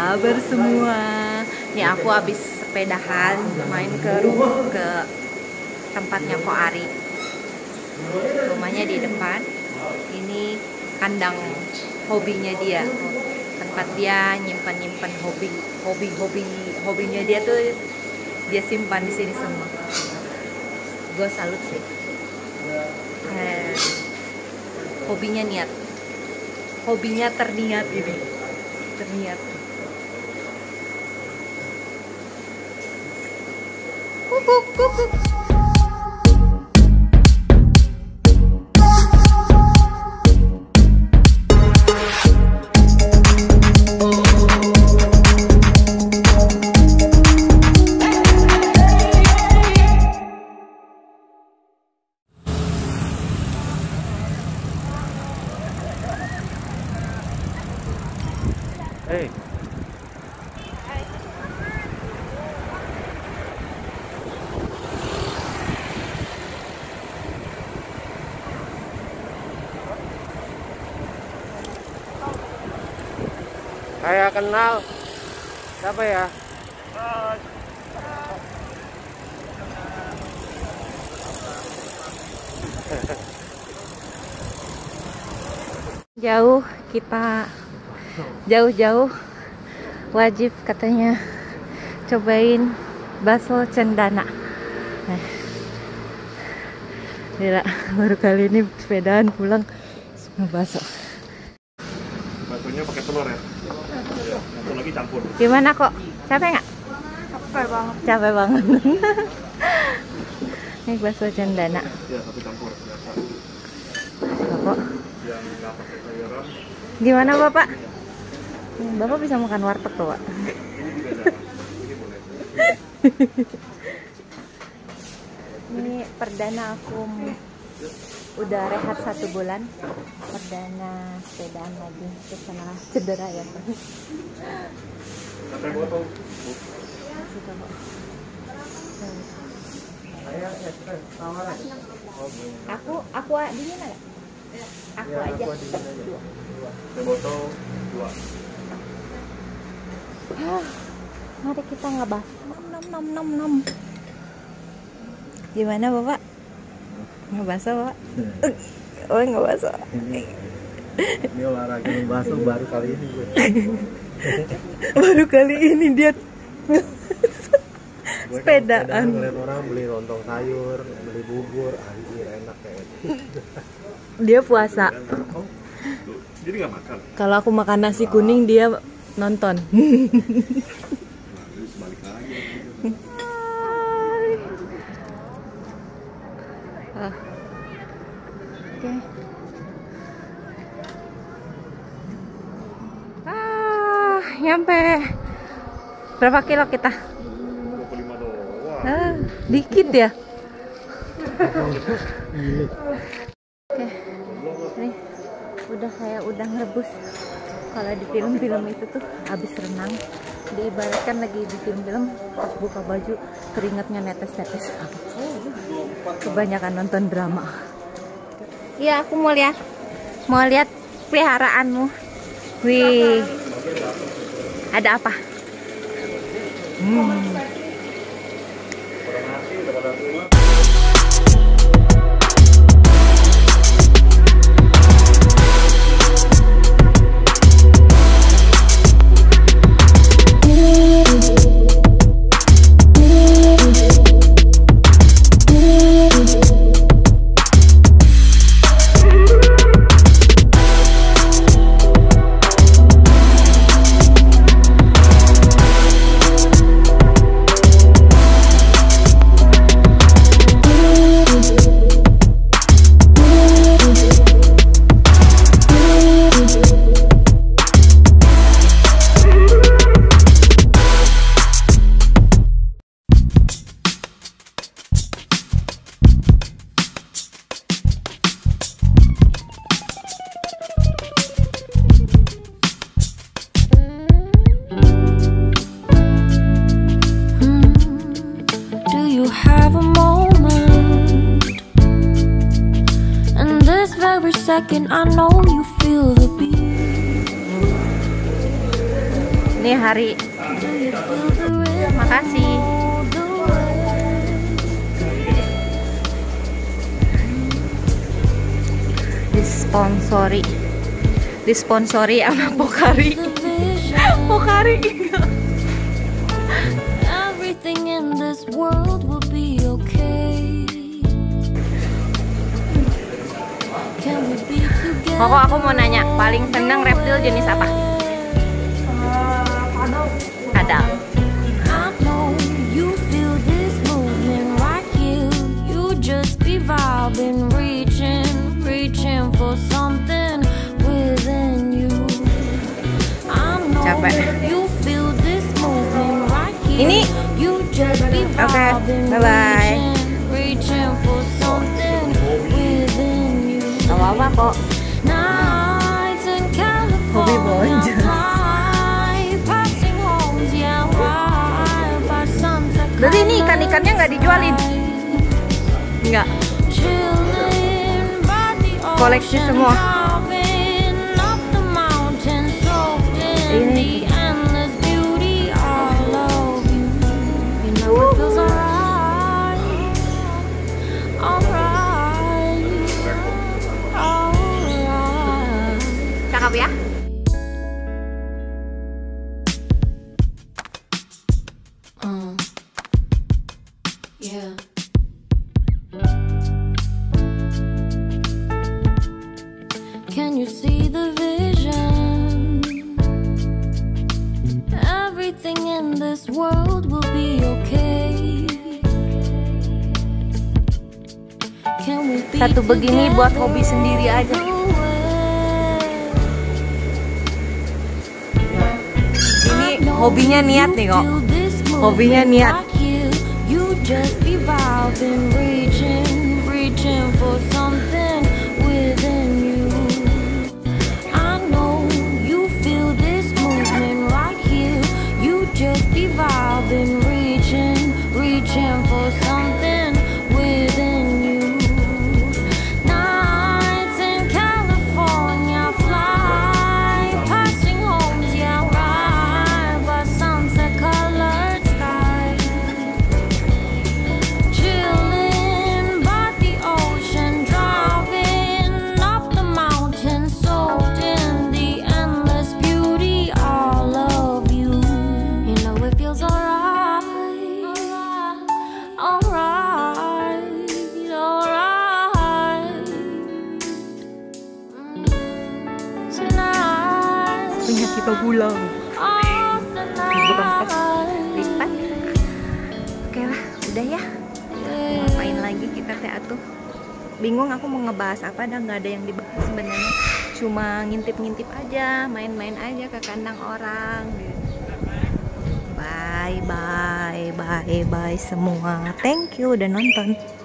kabar semua? Nih aku habis sepedahan main ke tempatnya Ko Ari. Rumahnya di depan. Ini kandang hobinya dia. Tempat dia nyimpan hobinya dia tuh dia simpan di sini semua. Gue salut sih. Hobinya niat. Hobinya terniat ini. Terniat. Kukuk, kukuk. Hey. Saya kenal. Siapa ya? Jauh kita jauh-jauh wajib katanya cobain bakso cendana. Gila, baru kali ini sepedaan pulang semua bakso. Baksonya pakai telur ya? Satu lagi campur. Gimana kok? Capek nggak? Capek banget. Capek banget. Ini bakso cendana. Ya, satu campur biasa. Bapak. Yang nggak pakai sayuran. Gimana Bapak? Bapak bisa makan warteg tuh, Pak. Ini juga jarang. Ini boleh. Ini perdana aku udah rehat 1 bulan. Perdana sepedaan lagi karena cedera ya. Sampai botol. Suka kok. Aku dingin nggak? Aku aja. Dua. Sampai botol 2. Mari kita ngebahas. Nom. Gimana Bapak? Ngebahas Bapak? Oh ngebahas. Ini olahraga bakso baru kali ini gue. Baru kali ini dia Gue sepedaan. Ngeliat orang beli lontong sayur, beli bubur, anjir enak kayak gitu. Dia puasa. Oh, jadi nggak makan? Kalau aku makan nasi kuning dia nonton. Balik lagi. Oke. Nyampe. Berapa kilo kita? 25 doang. Dikit ya. Oke. Nih, udah kayak udang rebus. Kalau di film-film itu tuh habis renang, diibaratkan lagi di film-film pas buka baju keringatnya netes-netes. Kebanyakan nonton drama. Iya, aku mau lihat peliharaanmu. Wih, ada apa? second I know you feel the beat. Nih Hari. Makasih. Disponsori sama Pocari. Pocari. Everything in this world will be okay. Can we be together? Koko, aku mau nanya, paling seneng reptil jenis apa? Kadal. I know you feel this movement right here. You just be vibing, reaching for something within you. I know Capek. you feel this movement right here. Ini. You just be Oke, vibing, bye-bye. reaching for something within you. Gak apa-apa kok. Nights in Hobi bonjol. California, passing homes, yeah, right by sunset. Berarti ini ikan-ikannya nggak dijualin? Nggak. Chilling by the Koleksi ocean, semua. driving up the mountain, soaked in Ini. the endless beauty all of you. You know it feels alright, alright, alright. Cakep ya? Yeah. Can you see the vision? Everything in this world will be okay. Can we be Satu begini buat hobi together sendiri aja. the way? Ini hobinya niat nih kok. Feel this Hobinya movement niat. right here. You just be vibing, reaching for something within you. I know you feel this movement right here. You just be vibing, reaching for something within you. Nights in California, fly passing homes, yeah, right by sunset-colored skies. Chilling by the ocean, driving up the mountain, soaked in the endless beauty all of you. You know it feels alright, alright, alright. Tonight, Punya kita pulang. all the night. Lipat. Oke lah, udah ya. Ngapain lagi kita teh atuh? Bingung aku mau ngebahas apa, dan nggak ada yang dibahas sebenarnya. Cuma ngintip-ngintip aja, main-main aja ke kandang orang gitu. Bye bye semua. Thank you udah nonton.